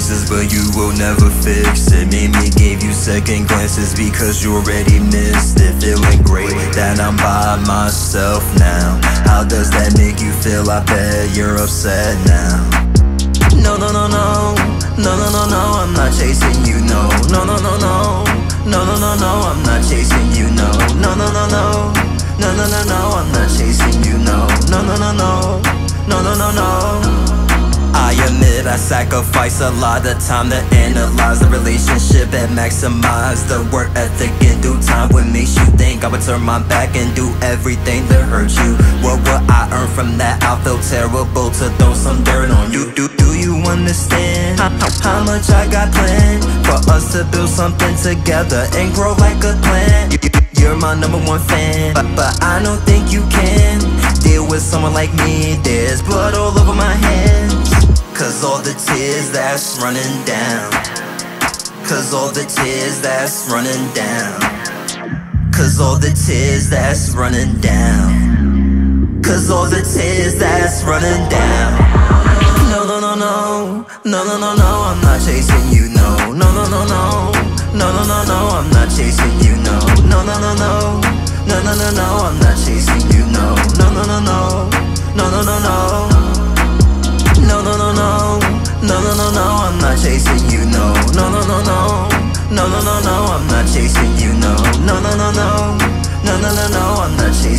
chances, but you will never fix it. Made me give you second glances because you already missed it. Feeling great that I'm by myself now. How does that make you feel? I bet you're upset now. No, no, no, no, no, no, no, no, I'm not chasing you, no. No, no, no, no, no, no, no, no, I'm not chasing you, no. No, no, no, no, no, no, no, no, I'm not chasing you, no. No, no, no, no, no, no, no, no. I admit I sacrifice a lot of time to analyze the relationship and maximize the work ethic in due time. What makes you think I would turn my back and do everything to hurt you? What would I earn from that? I feel terrible to throw some dirt on you. Do you understand how much I got planned for us to build something together and grow like a plant? You're my #1 fan, but I don't think you can deal with someone like me. There's blood all over my hands, cause all the tears that's running down. Cause all the tears that's running down. Cause all the tears that's running down. Cause all the tears that's running down. No, no, no, no, no, no, no, no, I'm not chasing you, no. No, no, no, no, no, no, no, no, I'm not chasing you, no. No, no, no, no, no, no, no, no, I'm not chasing you, no. No, no, no, no, no, no, no, no. No, no, no, no, no, no, no, no, I'm not chasing you, no. No, no, no, no, no, no, no, no, I'm not chasing you, no. No, no, no, no, no, no, no, no, I'm not chasing you.